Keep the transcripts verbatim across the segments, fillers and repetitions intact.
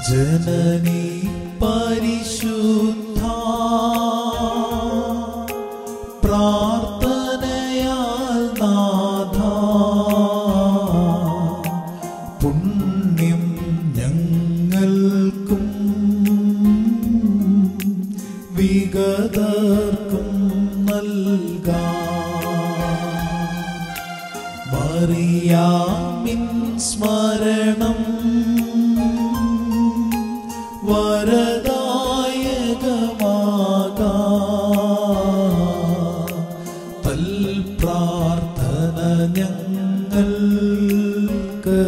जननी परिशुद्धा प्रार्थनयाल नाथा पुण्यम ഞങ്ങൾക്കും വിഗതർക്കും നൽകാം. മറിയാമിൻ സ്മരണം വരദായകമാകാം. തൽ പ്രാർത്ഥന ഞങ്ങൾക്ക്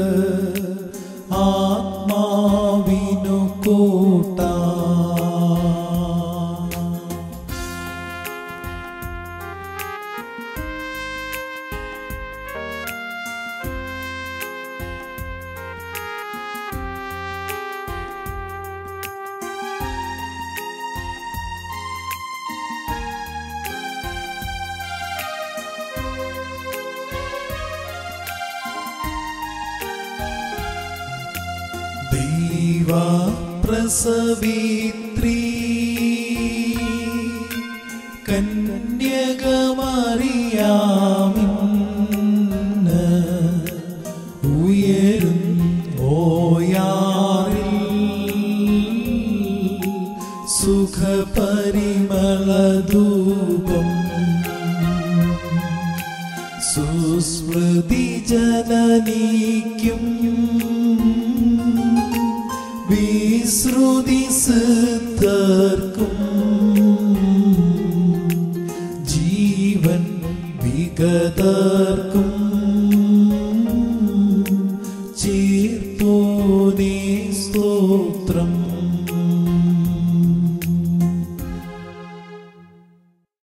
ആത്മാവിനു കൂട്ടാം. ദൈവ പ്രസവിത്രീ കന്യകമറിയാമിന് ഉയരും ഓയാറിൽ സുഖപരിമളധൂപം സുസ്മൃതി ജനനിക്കും വിശ്രുതി സിദ്ധർക്കും ജീവൻ വിഗതർക്കും ചീർപ്പോനേ സ്തോത്രം.